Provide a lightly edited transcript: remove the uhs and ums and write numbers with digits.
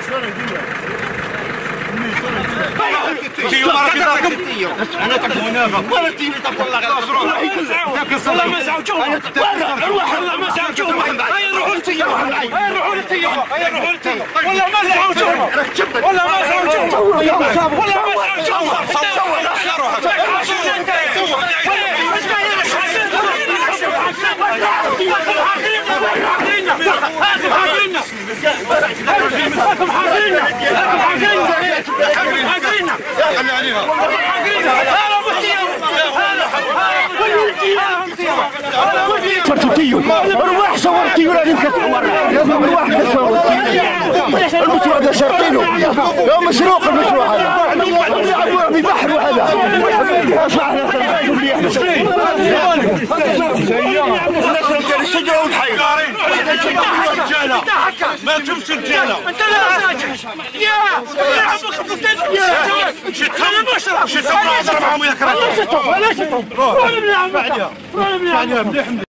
انا تكون ولا تجيب لي والله والله ما ساوتوه والله ما ساوتوه هيا روحوا لتي هيا روحوا لتي هيا روحوا لتي والله ما ساوتوه والله ما ساوتوه والله ما ترتيو روح صورتي ولا نكتور لازم نروح نصور المشروع ده شرطينه لو مسروق المشروع هذا في بحر وهذا الشجره والحي ما تمشي رجاله انت لا يا عمك خففتين انا بشرب شتوا معهم يا كرام ولا شتوا روح من عمك روح من عمك